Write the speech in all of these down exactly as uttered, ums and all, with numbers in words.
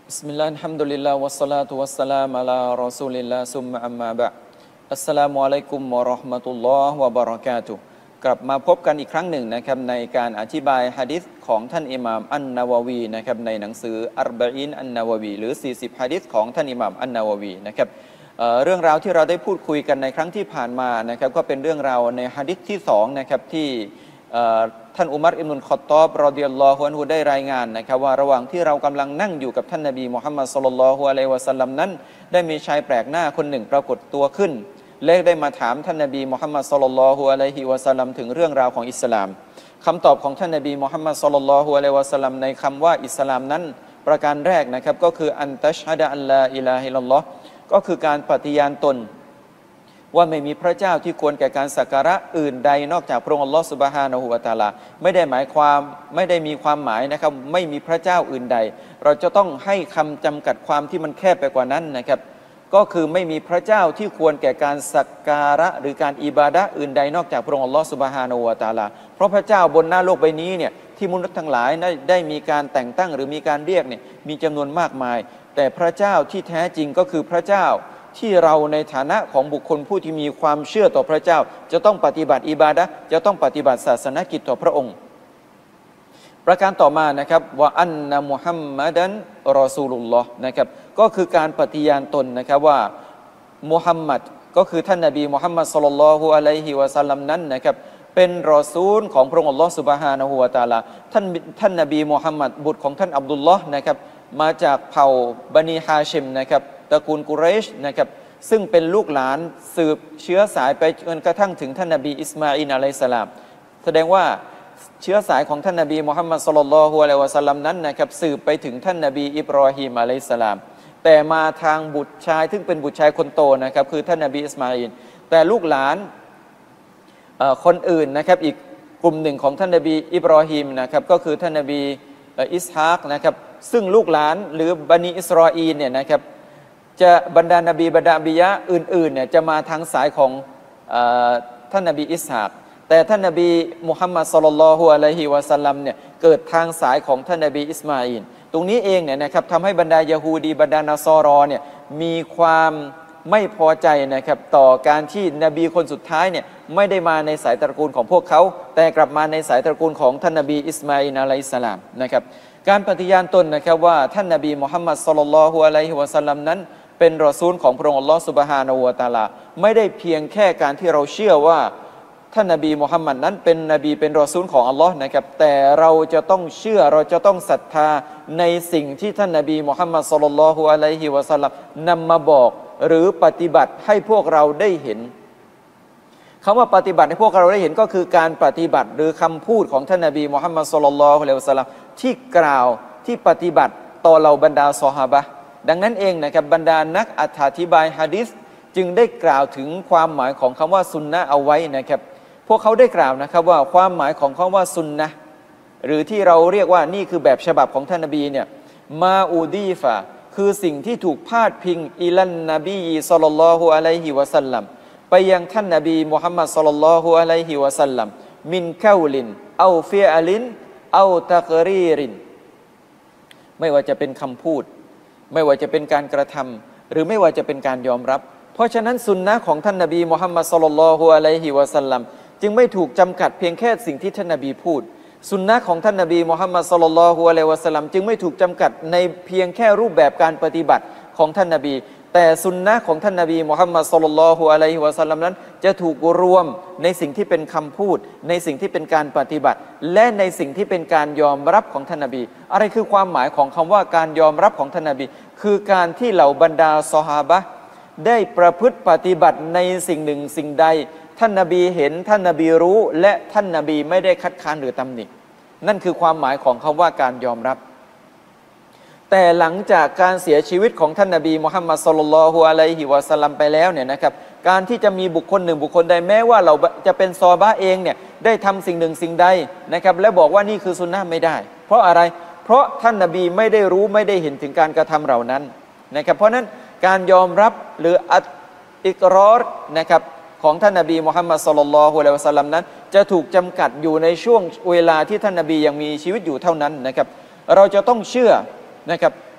บิสมิลลาฮิรเราะห์มานิรเราะฮีม วัสสลาตุวัสสลามุอะลารอซูลิลลาฮ์ซุมมะอัมมาบะอ์อัสสลามุอะลัยกุมวะเราะห์มะตุลลอฮ์วะบะเราะกาตุฮ์กลับมาพบกันอีกครั้งหนึ่งนะครับในการอธิบายหะดีษของท่านอิหม่ามอันนะวะวีนะครับในหนังสืออัรบะอีนอันนะวะวีหรือสี่สิบหะดีษของท่านอิหม่ามอันนะวะวีนะครับเอ่อเรื่องราวที่เราได้พูดคุยกันในครั้งที่ผ่านมานะครับก็เป็นเรื่องราวในหะดีษที่สองนะครับที่ท่านอุมัรอิบนุลค็อฏฏอบรอฎิยัลลอฮุอันฮุได้รายงานนะครับว่าระหว่างที่เรากำลังนั่งอยู่กับท่านนบีมุฮัมมัดศ็อลลัลลอฮุอะลัยฮิวะซัลลัมนั้นได้มีชายแปลกหน้าคนหนึ่งปรากฏตัวขึ้นและได้มาถามท่านนบีมุฮัมมัดศ็อลลัลลอฮุอะลัยฮิวะซัลลัมถึงเรื่องราวของอิสลามคำตอบของท่านนบีมุฮัมมัดศ็อลลัลลอฮุอะลัยฮิวะซัลลัมในคำว่าอิสลามนั้นประการแรกนะครับก็คืออันตัชฮะดะอัลลาอิลาฮะอิลลัลลอฮ์ก็คือการปฏิญาณตนว่าไม่มีพระเจ้าที่ควรแก่การสักการะอื่นใดนอกจากพระองค์อัลลอฮฺซุบฮานะฮูวะตะอาลาไม่ได้หมายความไม่ได้มีความหมายนะครับไม่มีพระเจ้าอื่นใดเราจะต้องให้คำจำกัดความที่มันแคบไปกว่านั้นนะครับก็คือไม่มีพระเจ้าที่ควรแก่การสักการะหรือการอิบาดะห์อื่นใดนอกจากพระองค์อัลลอฮฺซุบฮานะฮูวะตะอาลาเพราะพระเจ้าบนหน้าโลกใบนี้เนี่ยที่มนุษย์ทั้งหลายได้ได้มีการแต่งตั้งหรือมีการเรียกเนี่ยมีจำนวนมากมายแต่พระเจ้าที่แท้จริงก็คือพระเจ้าที่เราในฐานะของบุคคลผู้ที่มีความเชื่อต่อพระเจ้าจะต้องปฏิบัติอิบาดะห์จะต้องปฏิบัติศาสนกิจต่อพระองค์ประการต่อมานะครับว่าอันนะมุฮัมมัดันรอซูลุลลอฮ์นะครับก็คือการปฏิญาณตนนะครับว่ามุฮัมมัดก็คือท่านนบีมุฮัมมัดศ็อลลัลลอฮุอะลัยฮิวะซัลลัมนั้นนะครับเป็นรอซูลของพระองค์อัลลอฮ์ซุบฮานะฮูวะตะอาลาท่านท่านนบีมุฮัมมัดบุตรของท่านอับดุลลอฮ์นะครับมาจากเผ่าบันีฮาชิมนะครับตระกูลกุเรชนะครับซึ่งเป็นลูกหลานสืบเชื้อสายไปจนกระทั่งถึงท่านนบีอิสมาอิลอะลัยฮิสสลามแสดงว่าเชื้อสายของท่านนบีมุฮัมมัดศ็อลลัลลอฮุอะลัยฮิวะซัลลัมนั้นนะครับสืบไปถึงท่านนบีอิบรอฮีมอะลัยฮิสสลามแต่มาทางบุตรชายซึ่งเป็นบุตรชายคนโตนะครับคือท่านนบีอิสมาอิลแต่ลูกหลานคนอื่นนะครับอีกกลุ่มหนึ่งของท่านนบีอิบรอฮีมนะครับก็คือท่านนบีอิสฮากนะครับซึ่งลูกหลานหรือบันิอิสราอีลเนี่ยนะครับจะบรรดานบีบรรดาบิยะอื่นๆเนี่ยจะมาทางสายของท่านนบีอิสฮากแต่ท่านนบีมุฮัมมัดศ็อลลัลลอฮุอะลัยฮิวะซัลลัมเนี่ยเกิดทางสายของท่านนบีอิสมาอิลตรงนี้เองเนี่ยนะครับทำให้บรรดายะฮูดีบรรดานาซอรอเนี่ยมีความไม่พอใจนะครับต่อการที่นบีคนสุดท้ายเนี่ยไม่ได้มาในสายตระกูลของพวกเขาแต่กลับมาในสายตระกูลของท่านนบีอิสมาอิลอะลัยฮิสสลามนะครับการปฏิญาณตนนะครับว่าท่านนบีมุฮัมมัดศ็อลลัลลอฮุอะลัยฮิวะซัลลัมนั้นเป็นรอซูลของพระองค์อัลลอฮฺซุบฮานะฮูวะตะอาลาไม่ได้เพียงแค่การที่เราเชื่อว่าท่านนบีมุฮัมมัดนั้นเป็นนบีเป็นรอซูลของอัลลอฮ์นะครับแต่เราจะต้องเชื่อเราจะต้องศรัทธาในสิ่งที่ท่านนบีมุฮัมมัดศ็อลลัลลอฮุอะลัยฮิวะซัลลัมนำมาบอกหรือปฏิบัติให้พวกเราได้เห็นคำว่าปฏิบัติให้พวกเราได้เห็นก็คือการปฏิบัติหรือคำพูดของท่านนบีมุฮัมมัดศ็อลลัลลอฮุอะลัยฮิวะซัลลัมที่กล่าวที่ปฏิบัติต่อเราบรรดาซอฮาบะห์ดังนั้นเองนะครับบรรดานักอธิบายหะดีษจึงได้กล่าวถึงความหมายของคำว่าซุนนะห์เอาไว้นะครับพวกเขาได้กล่าวนะครับว่าความหมายของคำว่าซุนนะห์หรือที่เราเรียกว่านี่คือแบบฉบับของท่านนบีเนี่ยมาอูดีฟะคือสิ่งที่ถูกพาดพิงอิลันนบีศ็อลลัลลอฮุอะลัยฮิวะซัลลัมไปยังท่านนบีมุฮัมมัดศ็อลลัลลอฮุอะลัยฮิวะซัลลัมมินกอลินเอาฟิอลินเอาตักรีรินไม่ว่าจะเป็นคำพูดไม่ว่าจะเป็นการกระทำหรือไม่ว่าจะเป็นการยอมรับเพราะฉะนั้นสุนนะของท่านนบีมุฮัมมัดศ็อลลัลลอฮุอะลัยฮิวะซัลลัมจึงไม่ถูกจำกัดเพียงแค่สิ่งที่ท่านนบีพูดสุนนะของท่านนบีมุฮัมมัดศ็อลลัลลอฮุอะลัยฮิวะซัลลัมจึงไม่ถูกจำกัดในเพียงแค่รูปแบบการปฏิบัติของท่านนบีแต่สุนนะของท่านนบีมุฮัมมัดศ็อลลัลลอฮุอะลัยฮิวะซัลลัมนั้นจะถูกรวมในสิ่งที่เป็นคำพูดในสิ่งที่เป็นการปฏิบัติและในสิ่งที่เป็นการยอมรับของท่านนบีอะไรคือความหมายของคำว่าการยอมรับของท่านนบีคือการที่เหล่าบรรดาซอฮาบะห์ได้ประพฤติปฏิบัติในสิ่งหนึ่งสิ่งใดท่านนบีเห็นท่านนบีรู้และท่านนบีไม่ได้คัดค้านหรือตำหนินั่นคือความหมายของคำว่าการยอมรับแต่หลังจากการเสียชีวิตของท่านนบีมุฮัมมัดศ็อลลัลลอฮุอะลัยฮิวะซัลลัมไปแล้วเนี่ยนะครับการที่จะมีบุคคลหนึ่งบุคคลใดแม้ว่าเราจะเป็นซอฮาบะห์เองเนี่ยได้ทำสิ่งหนึ่งสิ่งใดนะครับและบอกว่านี่คือซุนนะห์ไม่ได้เพราะอะไรเพราะท่านนบีไม่ได้รู้ไม่ได้เห็นถึงการกระทำเหล่านั้นนะครับเพราะนั้นการยอมรับหรืออัตอิกรอรนะครับของท่านนบีมุฮัมมัดศ็อลลัลลอฮุอะลัยฮิวะซัลลัมนั้นจะถูกจำกัดอยู่ในช่วงเวลาที่ท่านนบียังมีชีวิตอยู่เท่านั้นนะครับเราจะต้องเชื่อนะครับ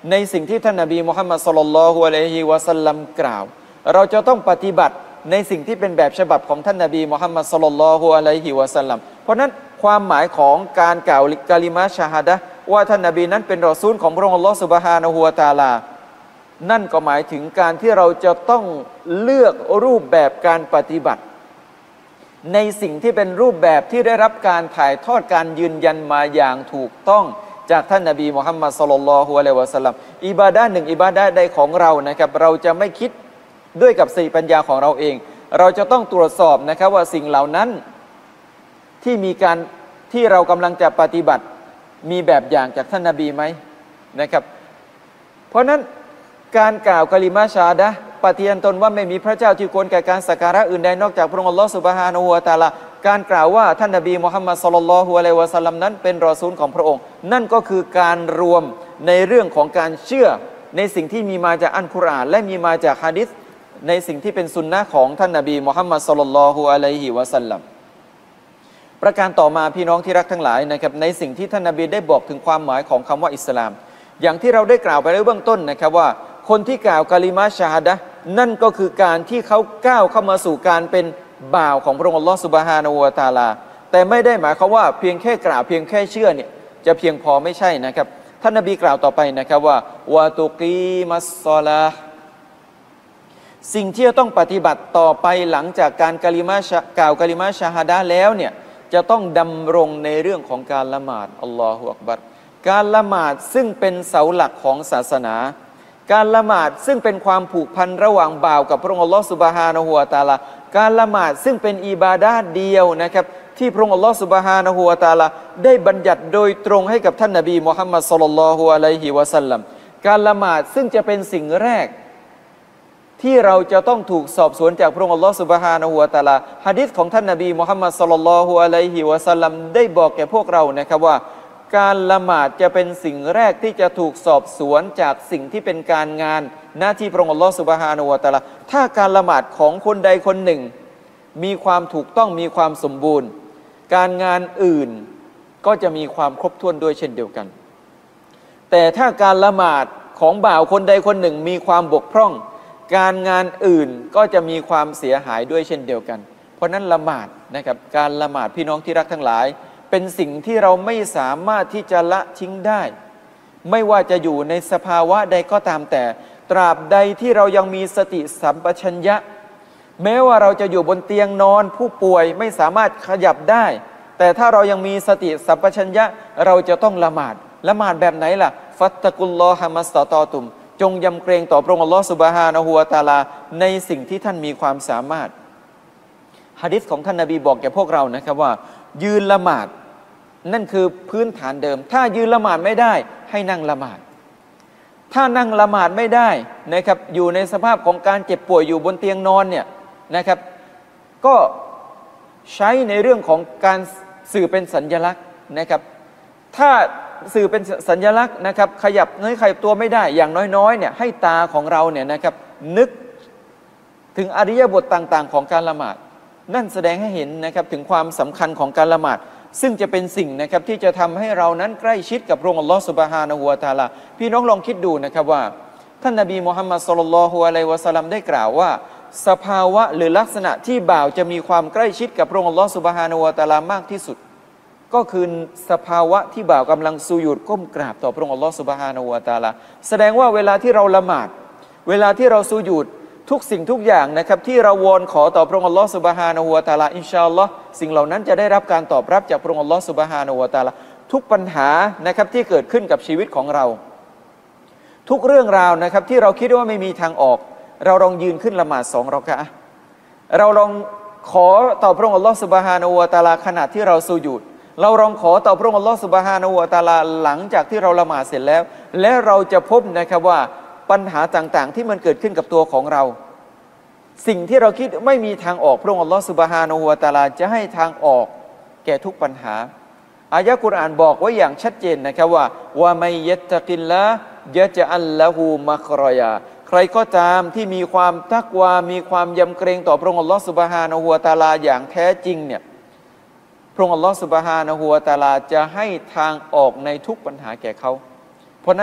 ในสิ่งที่ท่านนบีมุฮัมมัดศ็อลลัลลอฮุอะลัยฮิวะซัลลัมกล่าวเราจะต้องปฏิบัติในสิ่งที่เป็นแบบฉบับของท่านนบีมุฮัมมัดศ็อลลัลลอฮุอะลัยฮิวะซัลลัมเพราะนั้นความหมายของการกล่าวกะลิมะชะฮาดะห์ว่าท่านนบีนั้นเป็นรอซูลของพระองค์อัลลอฮฺซุบฮานะฮูวะตะอาลานั่นก็หมายถึงการที่เราจะต้องเลือกรูปแบบการปฏิบัติในสิ่งที่เป็นรูปแบบที่ได้รับการถ่ายทอดการยืนยันมาอย่างถูกต้องจากท่านนบีมุฮัมมัดศ็อลลัลลอฮุอะลัยฮิวะซัลลัมอิบาดะห์หนึ่งอิบาดะห์ใดของเรานะครับเราจะไม่คิดด้วยกับสติปัญญาของเราเองเราจะต้องตรวจสอบนะครับว่าสิ่งเหล่านั้นที่มีการที่เรากำลังจะปฏิบัติมีแบบอย่างจากท่านนบีไหมนะครับเพราะนั้นการกล่าวกะลิมะชาดะห์ปฏิญาณตนว่าไม่มีพระเจ้าที่ควรแก่การสักการะอื่นใดนอกจากพระองค์อัลลอฮฺซุบฮานะฮูวะตะอาลาการกล่าวว่าท่านนบีมุฮัมมัดศ็อลลัลลอฮุอะลัยฮิวะซัลลัมนั้นเป็นรอซูลของพระองค์นั่นก็คือการรวมในเรื่องของการเชื่อในสิ่งที่มีมาจากอัลกุรอานและมีมาจากหะดีษในสิ่งที่เป็นสุนนะของท่านนบีมุฮัมมัดศ็อลลัลลอฮุอะลัยฮิวะซัลลัมประการต่อมาพี่น้องที่รักทั้งหลายนะครับในสิ่งที่ท่านนบีได้บอกถึงความหมายของคำว่าอิสลามอย่างที่เราได้กล่าวไปในเบื้องต้นนะครับว่าคนที่กล่าวกะลิมะชะฮาดะห์นั่นก็คือการที่เขาก้าวเข้ามาสู่การเป็นบ่าวของพระองค์อัลลอฮฺซุบฮานะฮูวะตะอาลาแต่ไม่ได้หมายความว่าเพียงแค่กล่าวเพียงแค่เชื่อเนี่ยจะเพียงพอไม่ใช่นะครับท่านนบีกล่าวต่อไปนะครับว่าวะตุกีมัสศอลาห์สิ่งที่จะต้องปฏิบัติต่อไปหลังจากการกะลิมะกล่าวกะลิมะชะฮาดะห์แล้วเนี่ยจะต้องดำรงในเรื่องของการละหมาดอัลลอฮฺอักบัรการละหมาดซึ่งเป็นเสาหลักของศาสนาการละหมาดซึ่งเป็นความผูกพันระหว่างบ่าวกับพระองค์อัลลอฮฺซุบฮานะฮูวะตะอาลาการละหมาดซึ่งเป็นอิบาดะห์เดียวนะครับที่พระองค์อัลลอฮฺซุบฮานะฮูวะตะอาลาได้บัญญัติโดยตรงให้กับท่านนบีมุฮัมมัดศ็อลลัลลอฮุอะลัยฮิวะซัลลัมการละหมาดซึ่งจะเป็นสิ่งแรกที่เราจะต้องถูกสอบสวนจากพระองค์อัลลอฮฺซุบฮานะฮูวะตะอาลาหะดีษของท่านนบีมุฮัมมัดศ็อลลัลลอฮุอะลัยฮิวะซัลลัมได้บอกแก่พวกเรานะครับว่าการละหมาดจะเป็นสิ่งแรกที่จะถูกสอบสวนจากสิ่งที่เป็นการงานหน้าที่พระองค์อัลลอฮฺซุบฮานะฮูวะตะอาลาถ้าการละหมาดของคนใดคนหนึ่งมีความถูกต้องมีความสมบูรณ์การงานอื่นก็จะมีความครบถ้วนด้วยเช่นเดียวกันแต่ถ้าการละหมาดของบ่าวคนใดคนหนึ่งมีความบกพร่องการงานอื่นก็จะมีความเสียหายด้วยเช่นเดียวกันเพราะนั้นละหมาดนะครับการละหมาดพี่น้องที่รักทั้งหลายเป็นสิ่งที่เราไม่สามารถที่จะละทิ้งได้ไม่ว่าจะอยู่ในสภาวะใดก็ตามแต่ตราบใดที่เรายังมีสติสัมปชัญญะแม้ว่าเราจะอยู่บนเตียงนอนผู้ป่วยไม่สามารถขยับได้แต่ถ้าเรายังมีสติสัมปชัญญะเราจะต้องละหมาดละหมาดแบบไหนล่ะฟัตตะกุลลอฮะมัสตะตอตุมจงยำเกรงต่อพระองค์อัลลอฮฺซุบฮานะฮูวะตะอาลาในสิ่งที่ท่านมีความสามารถหะดีษของท่านนบีบอกแก่พวกเรานะครับว่ายืนละหมาดนั่นคือพื้นฐานเดิมถ้ายืนละหมาดไม่ได้ให้นั่งละหมาดถ้านั่งละหมาดไม่ได้นะครับอยู่ในสภาพของการเจ็บป่วยอยู่บนเตียงนอนเนี่ยนะครับก็ใช้ในเรื่องของการสื่อเป็นสัญลักษณ์นะครับถ้าสื่อเป็นสัญลักษณ์นะครับขยับเนื้อขยับตัวไม่ได้อย่างน้อยๆเนี่ยให้ตาของเราเนี่ยนะครับนึกถึงอริยบทต่างๆของการละหมาดนั่นแสดงให้เห็นนะครับถึงความสำคัญของการละหมาดซึ่งจะเป็นสิ่งนะครับที่จะทำให้เรานั้นใกล้ชิดกับพระองค์อัลลอฮฺซุบฮานะฮูวะตะอาลาพี่น้องลองคิดดูนะครับว่าท่านนบีมุฮัมมัดศ็อลลัลลอฮุอะลัยฮิวะซัลลัมได้กล่าวว่าสภาวะหรือลักษณะที่บ่าวจะมีความใกล้ชิดกับพระองค์อัลลอฮฺซุบฮานะฮูวะตะอาลามากที่สุดก็คือสภาวะที่บ่าวกำลังสุญูดก้มกราบต่อพระองค์อัลลอฮฺซุบฮานะฮูวะตะอาลาแสดงว่าเวลาที่เราละหมาดเวลาที่เราสุญูดทุกสิ่งทุกอย่างนะครับที่เราวอนขอต่อพระองค์อัลลอฮฺซุบฮานะฮูวะตะอาลาอินชาอัลลอฮ์สิ่งเหล่านั้นจะได้รับการตอบรับจากพระองค์อัลลอฮฺซุบฮานะฮูวะตะอาลาทุกปัญหานะครับที่เกิดขึ้นกับชีวิตของเราทุกเรื่องราวนะครับที่เราคิดว่าไม่มีทางออกเราลองยืนขึ้นละหมาดสองเราะกะอะห์เราลองขอต่อพระองค์อัลลอฮฺซุบฮานะฮูวะตะอาลาขณะที่เราสุญูดเราลองขอต่อพระองค์อัลลอฮฺซุบฮานะฮูวะตะอาลาหลังจากที่เราละหมาดเสร็จแล้วและเราจะพบนะครับว่าปัญหาต่างๆที่มันเกิดขึ้นกับตัวของเราสิ่งที่เราคิดไม่มีทางออกพระองค์อัลลอฮฺซุบฮานะฮูวะตะอาลาจะให้ทางออกแก่ทุกปัญหาอายะห์กุรอานบอกไว้อย่างชัดเจนนะครับว่าวะมัยยัตตะกิลละยะจอัลละฮูมักรอยาใครก็ตามที่มีความตักวามีความยำเกรงต่อพระองค์อัลลอฮฺซุบฮานะฮูวะตะอาลาอย่างแท้จริงเนี่ยพระองค์อัลลอฮฺซุบฮานะฮูวะตะอาลาจะให้ทางออกในทุกปัญหาแก่เขาเพราะนั้น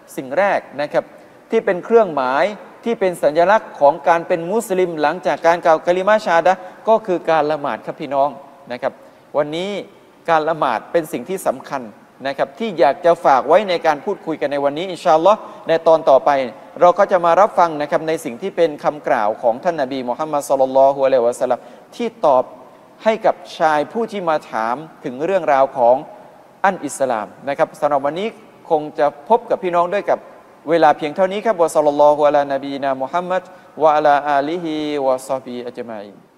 สิ่งแรกนะครับที่เป็นเครื่องหมายที่เป็นสัญลักษณ์ของการเป็นมุสลิมหลังจากการกล่าวกะลิมาชาฮาดะห์ก็คือการละหมาดครับพี่น้องนะครับวันนี้การละหมาดเป็นสิ่งที่สำคัญนะครับที่อยากจะฝากไว้ในการพูดคุยกันในวันนี้อินชาอัลลอฮ์ในตอนต่อไปเราก็จะมารับฟังนะครับในสิ่งที่เป็นคำกล่าวของท่านนบีมุฮัมมัดศ็อลลัลลอฮุอะลัยฮิวะซัลลัมที่ตอบให้กับชายผู้ที่มาถามถึงเรื่องราวของอันอิสลามนะครับสำหรับวันนี้คงจะพบกับพี่น้องด้วยกับเวลาเพียงเท่านี้ครับวะศ็อลลัลลอฮุอะลานบีนามุฮัมมัดวะอะลาอาลิฮิวะศอฮบิฮิอัจมัย